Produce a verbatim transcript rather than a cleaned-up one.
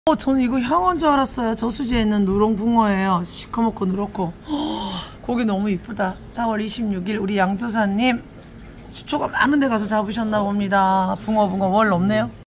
어, 저는 이거 향어인 줄 알았어요. 저수지에 있는 누렁붕어예요. 시커멓고 누렇고. 고기 너무 이쁘다. 사월 이십육일 우리 양조사님 수초가 많은 데 가서 잡으셨나 봅니다. 붕어 붕어 월 없네요.